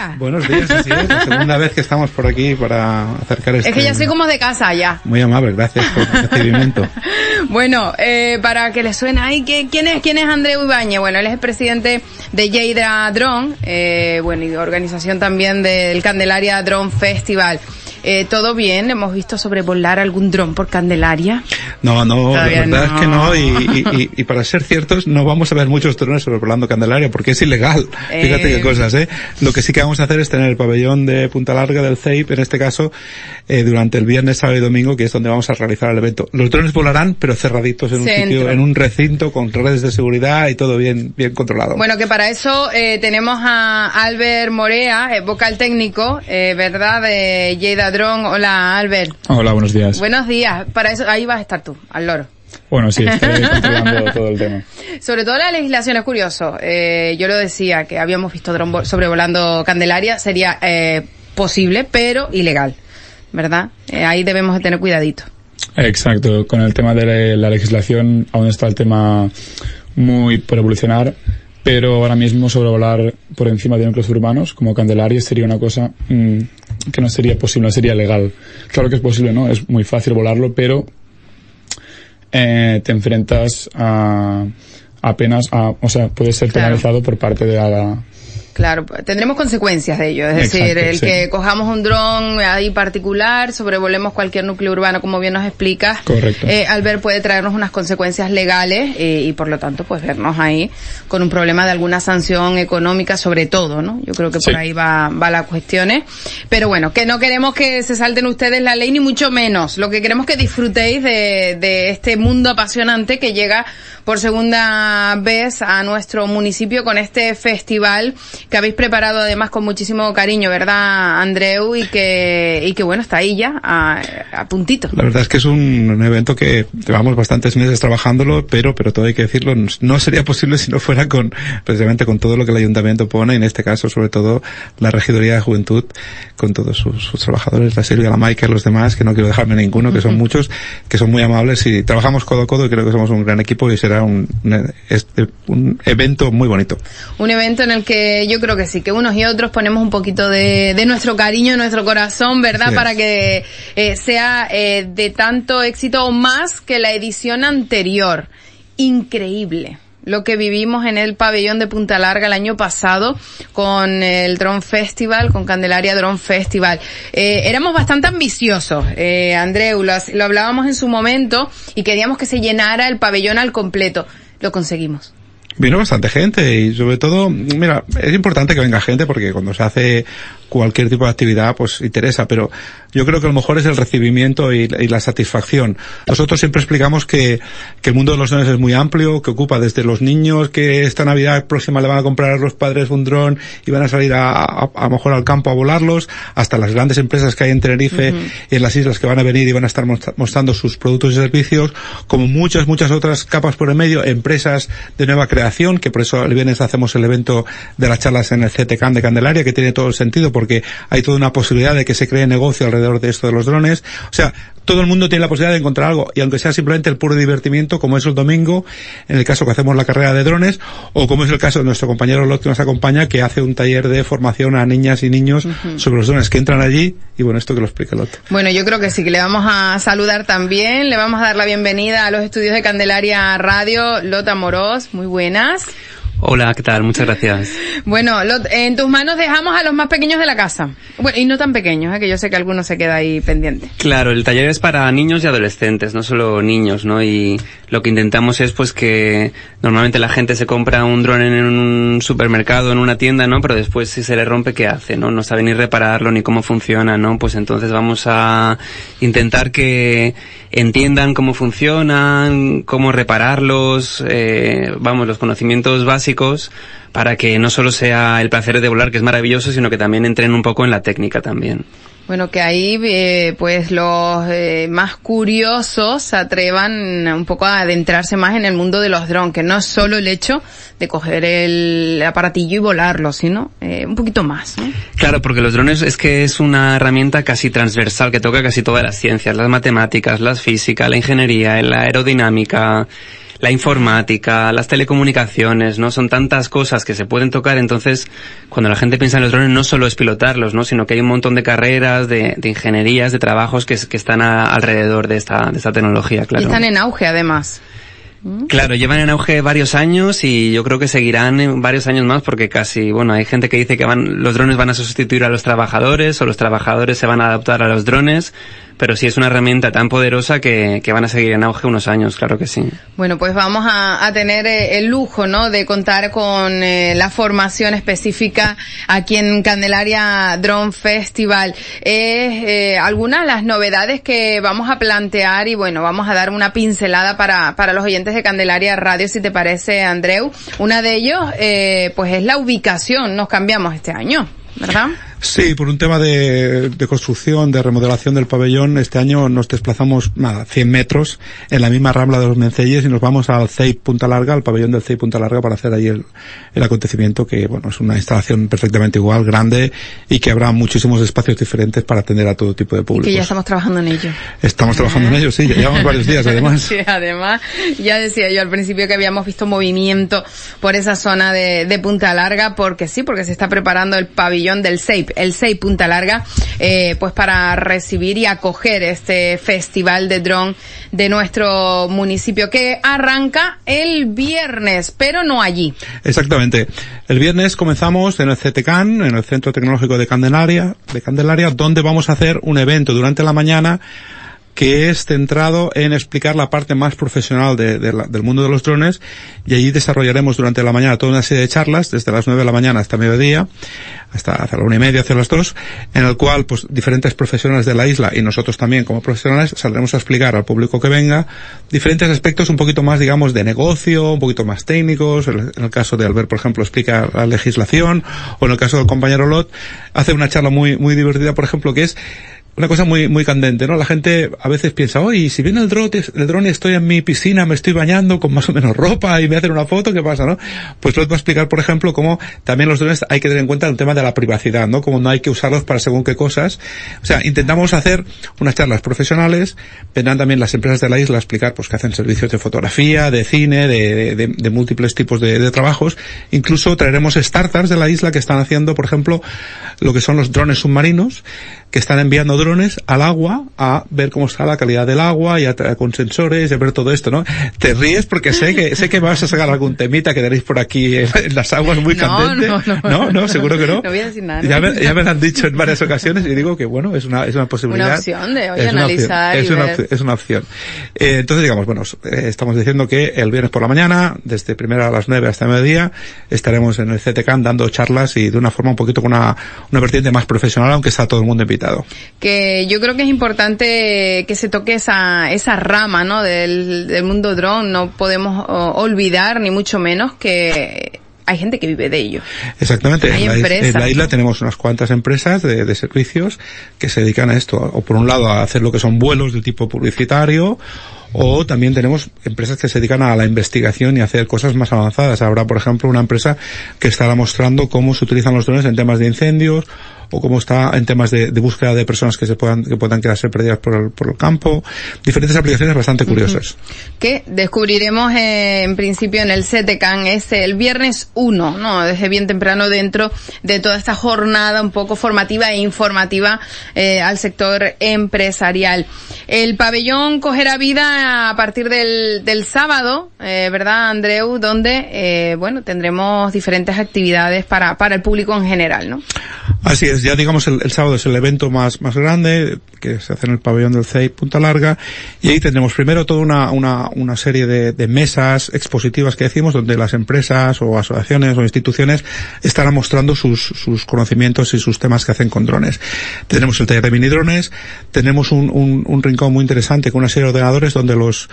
días. Buenos días, así es. La segunda vez que estamos por aquí para acercar Es que ya soy como de casa ya. Muy amable, gracias por el recibimiento. Bueno, para que les suene ahí, ¿quién es Andreu Ibáñez? Bueno, él es el presidente de Lleida Drone, y organización también del Candelaria Drone Festival. ¿Todo bien? ¿Hemos visto sobrevolar algún dron por Candelaria? No, todavía la verdad es que no, y para ser ciertos, no vamos a ver muchos drones sobrevolando Candelaria, porque es ilegal. Fíjate qué cosas, ¿eh? Lo que sí que vamos a hacer es tener el pabellón de Punta Larga del CEIP, en este caso, durante el viernes, sábado y domingo, que es donde vamos a realizar el evento. Los drones volarán, pero cerraditos en un sitio, en un recinto, con redes de seguridad y todo bien controlado. Bueno, que para eso tenemos a Albert Morea, vocal técnico, ¿verdad?, de Lleida Drone. Hola, Albert. Hola, buenos días. Buenos días. Para eso, ahí vas a estar tú, al loro. Bueno, sí, estoy controlando todo el tema. Sobre todo la legislación es curioso. Yo lo decía, que habíamos visto dron sobrevolando Candelaria, sería posible, pero ilegal, ¿verdad? Ahí debemos de tener cuidadito. Exacto. Con el tema de la legislación aún está el tema muy por evolucionar, pero ahora mismo sobrevolar por encima de núcleos urbanos como Candelaria sería una cosa que no sería posible, no sería legal. Claro que es posible, ¿no? Es muy fácil volarlo, pero te enfrentas puede ser penalizado por parte de la... Claro, tendremos consecuencias de ello, es decir, que cojamos un dron ahí particular, sobrevolemos cualquier núcleo urbano, como bien nos explicas. Correcto. Albert, puede traernos unas consecuencias legales y por lo tanto pues vernos ahí con un problema de alguna sanción económica sobre todo, ¿no? Yo creo que por ahí va la cuestión. Pero bueno, que no queremos que se salten ustedes la ley ni mucho menos. Lo que queremos es que disfrutéis de este mundo apasionante que llega por segunda vez a nuestro municipio con este festival que habéis preparado además con muchísimo cariño, ¿verdad, Andreu? Y que bueno, está ahí ya a puntito. La verdad es que es un evento que llevamos bastantes meses trabajándolo, pero todo hay que decirlo, no sería posible si no fuera precisamente con todo lo que el ayuntamiento pone, en este caso sobre todo la Regiduría de Juventud, con todos sus trabajadores, la Silvia, la Maika y los demás, que no quiero dejarme ninguno, que son muchos, que son muy amables y trabajamos codo a codo y creo que somos un gran equipo y será un evento muy bonito. Un evento en el que yo creo que sí, que unos y otros ponemos un poquito de nuestro cariño, nuestro corazón, ¿verdad? Sí. Para que sea de tanto éxito o más que la edición anterior. Increíble lo que vivimos en el pabellón de Punta Larga el año pasado con el Drone Festival, con Candelaria Drone Festival. Éramos bastante ambiciosos, Andreu, lo hablábamos en su momento y queríamos que se llenara el pabellón al completo. Lo conseguimos. Vino bastante gente y sobre todo, mira, es importante que venga gente porque cuando se hace cualquier tipo de actividad pues interesa, pero yo creo que a lo mejor es el recibimiento y la satisfacción. Nosotros siempre explicamos que el mundo de los drones es muy amplio, que ocupa desde los niños que esta Navidad próxima le van a comprar a los padres un dron y van a salir a lo mejor al campo a volarlos, hasta las grandes empresas que hay en Tenerife y en las islas que van a venir y van a estar mostrando sus productos y servicios, como muchas otras capas por el medio, empresas de nueva creación, que por eso el viernes hacemos el evento de las charlas en el CTCAN de Candelaria, que tiene todo el sentido porque hay toda una posibilidad de que se cree negocio alrededor de esto de los drones. O sea, todo el mundo tiene la posibilidad de encontrar algo, y aunque sea simplemente el puro divertimiento, como es el domingo, en el caso que hacemos la carrera de drones, o como es el caso de nuestro compañero Lot que nos acompaña, que hace un taller de formación a niñas y niños sobre los drones, que entran allí, y bueno, esto que lo explica Lot. Bueno, yo creo que sí, que le vamos a saludar también, le vamos a dar la bienvenida a los estudios de Candelaria Radio. Lot Amorós, muy buenas. Hola, ¿qué tal? Muchas gracias. Bueno, Lot, en tus manos dejamos a los más pequeños de la casa. Bueno, y no tan pequeños, que yo sé que alguno se queda ahí pendiente. Claro, el taller es para niños y adolescentes, no solo niños, ¿no? Y lo que intentamos es pues que normalmente la gente se compra un dron en un supermercado, en una tienda, ¿no? Pero después si se le rompe, ¿qué hace? No sabe ni repararlo ni cómo funciona, ¿no? Pues entonces vamos a intentar que entiendan cómo funcionan, cómo repararlos, los conocimientos básicos, para que no solo sea el placer de volar, que es maravilloso, sino que también entren un poco en la técnica también. Bueno, que ahí pues los más curiosos se atrevan un poco a adentrarse más en el mundo de los drones, que no es solo el hecho de coger el aparatillo y volarlo, sino un poquito más, ¿no? Claro, porque los drones es que es una herramienta casi transversal que toca casi todas las ciencias, las matemáticas, la física, la ingeniería, la aerodinámica, la informática, las telecomunicaciones, ¿no? Son tantas cosas que se pueden tocar, entonces cuando la gente piensa en los drones no solo es pilotarlos, ¿no? Sino que hay un montón de carreras, de ingenierías, de trabajos que están alrededor de esta tecnología, claro. Y están en auge, además. Claro, llevan en auge varios años y yo creo que seguirán en varios años más porque casi, bueno, hay gente que dice que los drones van a sustituir a los trabajadores o los trabajadores se van a adaptar a los drones, pero sí es una herramienta tan poderosa que van a seguir en auge unos años, claro que sí. Bueno, pues vamos a tener el lujo, ¿no?, de contar con la formación específica aquí en Candelaria Drone Festival. Algunas de las novedades que vamos a plantear y bueno, vamos a dar una pincelada para los oyentes de Candelaria Radio, si te parece, Andreu. Una de ellos, pues es la ubicación. Nos cambiamos este año, ¿verdad? Sí, por un tema de construcción, de remodelación del pabellón, este año nos desplazamos 100 metros en la misma rambla de los Mencelles y nos vamos al CEIP Punta Larga, al pabellón del CEIP Punta Larga, para hacer ahí el acontecimiento, que bueno, es una instalación perfectamente igual, grande, y que habrá muchísimos espacios diferentes para atender a todo tipo de público. Y que ya estamos trabajando en ello. Estamos trabajando en ello, sí, ya llevamos varios días además. Sí, además, ya decía yo al principio que habíamos visto movimiento por esa zona de Punta Larga, porque se está preparando el pabellón del CEIP, el CEIP Punta Larga, pues para recibir y acoger este festival de dron de nuestro municipio, que arranca el viernes, pero no allí. Exactamente. El viernes comenzamos en el CTCAN, en el Centro Tecnológico de Candelaria, donde vamos a hacer un evento durante la mañana que es centrado en explicar la parte más profesional del mundo de los drones, y allí desarrollaremos durante la mañana toda una serie de charlas, desde las 9 de la mañana hasta mediodía, hasta la 1:30, hacia las 2, en el cual pues diferentes profesionales de la isla y nosotros también como profesionales saldremos a explicar al público que venga diferentes aspectos un poquito más, digamos, de negocio, un poquito más técnicos. En el caso de Albert, por ejemplo, explica la legislación, o en el caso del compañero Lot, hace una charla muy divertida, por ejemplo, que es una cosa muy candente, ¿no? La gente a veces piensa, oye, si viene el dron y estoy en mi piscina, me estoy bañando con más o menos ropa y me hacen una foto, ¿qué pasa, no? Pues Lot va a explicar, por ejemplo, cómo también los drones hay que tener en cuenta el tema de la privacidad, ¿no? Como no hay que usarlos para según qué cosas. O sea, intentamos hacer unas charlas profesionales, vendrán también las empresas de la isla a explicar, pues, que hacen servicios de fotografía, de cine, de múltiples tipos de trabajos. Incluso traeremos startups de la isla que están haciendo, por ejemplo, lo que son los drones submarinos, que están enviando drones al agua a ver cómo está la calidad del agua y con sensores y a ver todo esto, ¿no? Te ríes porque sé que vas a sacar algún temita que tenéis por aquí en las aguas muy candente. No, seguro que no. No voy a decir nada. Ya me lo han dicho en varias ocasiones y digo que bueno, es una posibilidad. Una opción de analizar y ver. Es una opción. Entonces digamos, bueno, estamos diciendo que el viernes por la mañana, desde primera a las 9 hasta mediodía, estaremos en el CTCAN dando charlas y de una forma un poquito con una vertiente más profesional, aunque está todo el mundo invitado. Que yo creo que es importante que se toque esa rama, ¿no?, del mundo dron. No podemos olvidar, ni mucho menos, que hay gente que vive de ello. Exactamente. En la isla tenemos unas cuantas empresas de servicios que se dedican a esto, o por un lado a hacer lo que son vuelos de tipo publicitario, o también tenemos empresas que se dedican a la investigación y a hacer cosas más avanzadas. Habrá, por ejemplo, una empresa que estará mostrando cómo se utilizan los drones en temas de incendios, o cómo está en temas de búsqueda de personas que puedan quedarse perdidas por el campo. Diferentes aplicaciones bastante curiosas. Que descubriremos en principio en el CTCAN el viernes 1, ¿no? Desde bien temprano, dentro de toda esta jornada un poco formativa e informativa al sector empresarial. El pabellón cogerá vida a partir del sábado, ¿verdad, Andreu? Donde, tendremos diferentes actividades para el público en general, ¿no? Así es, ya digamos el sábado es el evento más grande, que se hace en el pabellón del CEIP Punta Larga, y ahí tendremos primero toda una serie de mesas expositivas que decimos, donde las empresas o asociaciones o instituciones estarán mostrando sus conocimientos y sus temas que hacen con drones. Tenemos el taller de mini drones, tenemos un rincón muy interesante con una serie de ordenadores donde los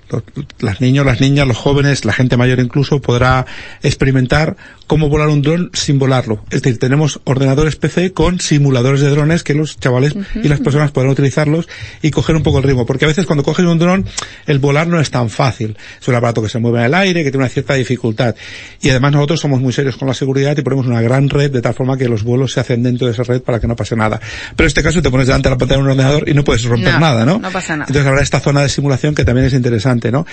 niños, las niñas, los jóvenes, la gente mayor incluso, podrá experimentar cómo volar un dron sin volarlo. Es decir, tenemos ordenadores PC con simuladores de drones que los chavales y las personas podrán utilizarlos y coger un poco el ritmo, porque a veces cuando coges un dron el volar no es tan fácil. Es un aparato que se mueve en el aire, que tiene una cierta dificultad, y además nosotros somos muy serios con la seguridad y ponemos una gran red de tal forma que los vuelos se hacen dentro de esa red para que no pase nada. Pero en este caso te pones delante de la pantalla de un ordenador y no puedes romper nada, ¿no? No pasa nada. Entonces habrá esta zona de simulación que también es interesante. apasionante, ¿no?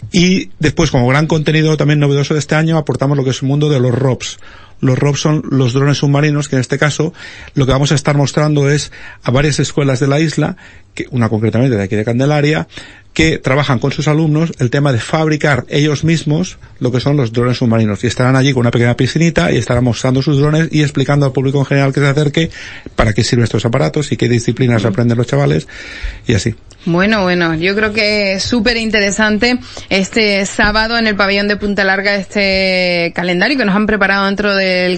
Y después, como gran contenido también novedoso de este año, aportamos lo que es el mundo de los ROVs. Los ROVs son los drones submarinos, que en este caso lo que vamos a estar mostrando es a varias escuelas de la isla, que una concretamente de aquí de Candelaria, que trabajan con sus alumnos el tema de fabricar ellos mismos lo que son los drones submarinos. Y estarán allí con una pequeña piscinita y estarán mostrando sus drones y explicando al público en general que se acerque para qué sirven estos aparatos y qué disciplinas aprenden los chavales y así. Bueno, yo creo que es súper interesante este sábado en el pabellón de Punta Larga este calendario que nos han preparado dentro del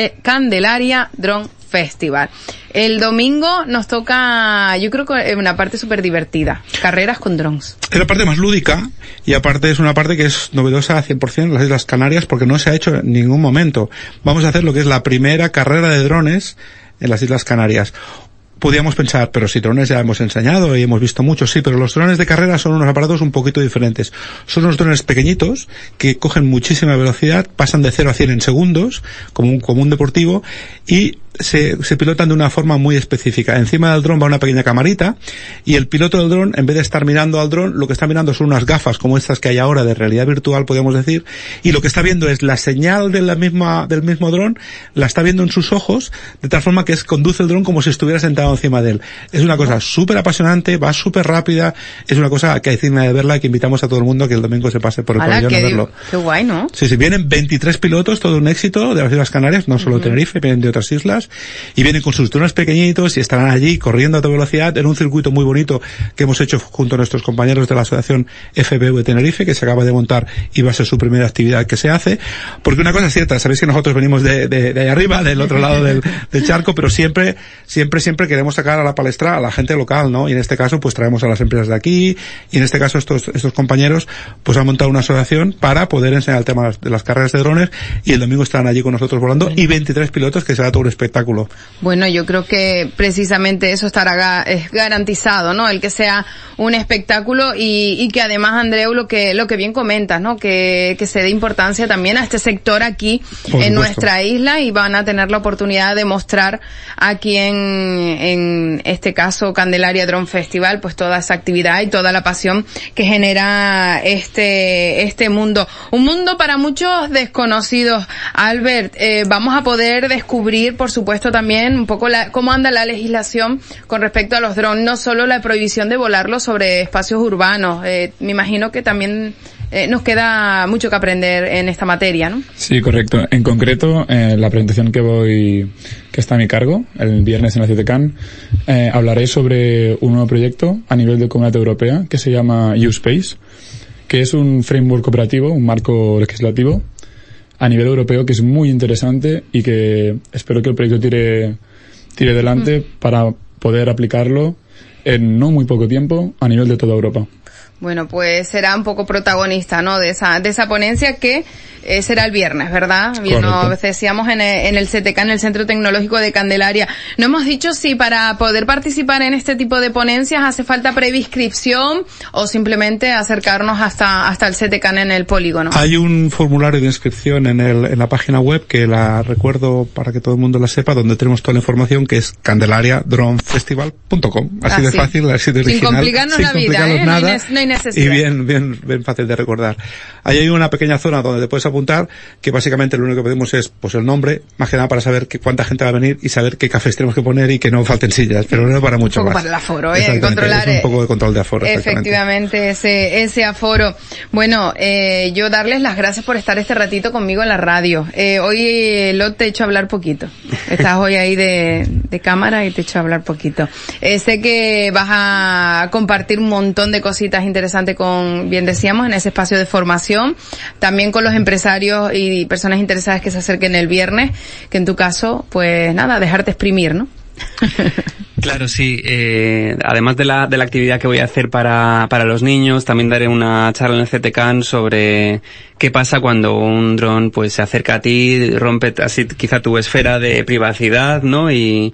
Candelaria Drone Festival. El domingo nos toca, yo creo que una parte súper divertida, carreras con drones. Es la parte más lúdica y aparte es una parte que es novedosa a 100% en las Islas Canarias porque no se ha hecho en ningún momento. Vamos a hacer lo que es la primera carrera de drones en las Islas Canarias. Podríamos pensar, pero si drones ya hemos enseñado y hemos visto muchos, sí, pero los drones de carrera son unos aparatos un poquito diferentes. Son unos drones pequeñitos que cogen muchísima velocidad, pasan de 0 a 100 en segundos, como un deportivo, y se pilotan de una forma muy específica. Encima del dron va una pequeña camarita y el piloto del dron, en vez de estar mirando al dron, lo que está mirando son unas gafas como estas que hay ahora de realidad virtual, podríamos decir, y lo que está viendo es la señal de del mismo dron, la está viendo en sus ojos, de tal forma que conduce el dron como si estuviera sentado encima de él. Es una cosa súper apasionante, va súper rápida, es una cosa que hay digna de verla y que invitamos a todo el mundo que el domingo se pase por el pabellón a verlo. Qué guay, ¿no? Sí, vienen 23 pilotos, todo un éxito de las Islas Canarias, no solo de Tenerife, vienen de otras islas, y vienen con sus drones pequeñitos y estarán allí corriendo a toda velocidad en un circuito muy bonito que hemos hecho junto a nuestros compañeros de la asociación FBV Tenerife, que se acaba de montar y va a ser su primera actividad que se hace, porque una cosa es cierta, sabéis que nosotros venimos de ahí arriba, del otro lado del charco, pero siempre queremos sacar a la palestra a la gente local, ¿no? Y en este caso pues traemos a las empresas de aquí, y en este caso estos compañeros pues han montado una asociación para poder enseñar el tema de las carreras de drones, y el domingo estarán allí con nosotros volando, y 23 pilotos, que será todo un espectáculo. Bueno, yo creo que precisamente eso estará garantizado, ¿no? El que sea un espectáculo y que además, Andreu, lo que bien comentas, ¿no? Que se dé importancia también a este sector aquí en nuestra isla, y van a tener la oportunidad de mostrar aquí en este caso Candelaria Drone Festival, pues toda esa actividad y toda la pasión que genera este mundo. Un mundo para muchos desconocidos. Albert, vamos a poder descubrir, por supuesto, también un poco cómo anda la legislación con respecto a los drones, no solo la prohibición de volarlos sobre espacios urbanos. Me imagino que también nos queda mucho que aprender en esta materia, ¿no? Sí, correcto. En concreto, la presentación que está a mi cargo, el viernes en la CTCAN, hablaré sobre un nuevo proyecto a nivel de Comunidad Europea que se llama U-Space, que es un framework operativo, un marco legislativo a nivel europeo que es muy interesante y que espero que el proyecto tire adelante para poder aplicarlo en no muy poco tiempo a nivel de toda Europa. Bueno, pues será un poco protagonista, ¿no? De esa ponencia que será el viernes, ¿verdad? Bien, ¿no? Decíamos en el CTK, en el Centro Tecnológico de Candelaria. No hemos dicho si para poder participar en este tipo de ponencias hace falta previa inscripción o simplemente acercarnos hasta el CTK en el polígono. Hay un formulario de inscripción en la página web, que la recuerdo para que todo el mundo la sepa, donde tenemos toda la información, que es candelariadronefestival.com. Así de fácil, así de original. Sin complicarnos la vida, nada. No hay necesidad. Y bien fácil de recordar. Ahí hay una pequeña zona donde te puedes apuntar, que básicamente lo único que pedimos es pues el nombre, más que nada para saber cuánta gente va a venir y saber qué cafés tenemos que poner y que no falten sillas, pero no para mucho más. Un poco para el aforo, controlar. Es un poco de control de aforo. Efectivamente, ese aforo. Bueno, yo darles las gracias por estar este ratito conmigo en la radio. Hoy te he hecho hablar poquito. Estás hoy ahí de cámara y te he hecho hablar poquito. Sé que vas a compartir un montón de cositas interesantes bien decíamos, en ese espacio de formación, también con los empresarios y personas interesadas que se acerquen el viernes, que en tu caso, pues nada, dejarte exprimir, ¿no? Claro, sí. Además de la actividad que voy a hacer para los niños, también daré una charla en el CTCAN sobre qué pasa cuando un dron pues se acerca a ti, rompe así quizá tu esfera de privacidad, ¿no? Y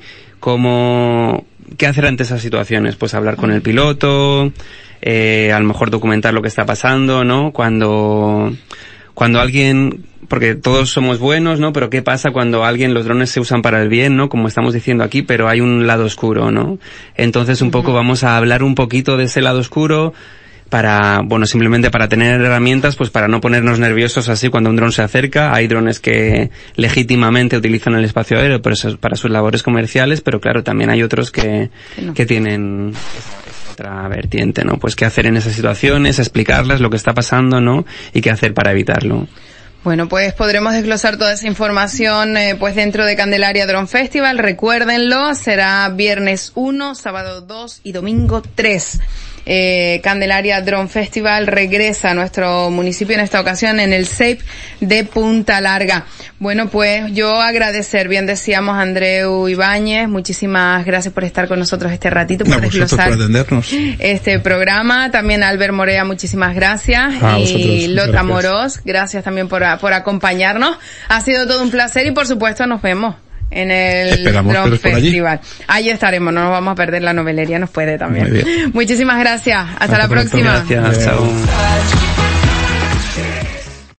qué hacer ante esas situaciones, pues hablar con el piloto, a lo mejor documentar lo que está pasando, ¿no? Cuando alguien, porque todos somos buenos, ¿no? Pero qué pasa cuando los drones se usan para el bien, ¿no? Como estamos diciendo aquí, pero hay un lado oscuro, ¿no? Entonces un poco vamos a hablar un poquito de ese lado oscuro, simplemente para tener herramientas, pues para no ponernos nerviosos así cuando un dron se acerca. Hay drones que legítimamente utilizan el espacio aéreo para sus labores comerciales, pero claro, también hay otros que tienen otra vertiente, ¿no? Pues qué hacer en esas situaciones, explicarles lo que está pasando, ¿no? Y qué hacer para evitarlo. Bueno, pues podremos desglosar toda esa información pues dentro de Candelaria Drone Festival. Recuérdenlo, será viernes 1, sábado 2 y domingo 3. Candelaria Drone Festival regresa a nuestro municipio en esta ocasión en el CEIP de Punta Larga. Bueno, pues yo agradecer, bien decíamos, Andreu Ibáñez, muchísimas gracias por estar con nosotros este ratito, por desglosar por atendernos este programa. También a Albert Morea, muchísimas gracias. Y Lota Morós, gracias también por acompañarnos. Ha sido todo un placer y por supuesto nos vemos en el Drone Festival. Allí estaremos, no nos vamos a perder, la novelería nos puede también. Muchísimas gracias. Hasta la próxima. Gracias, chao.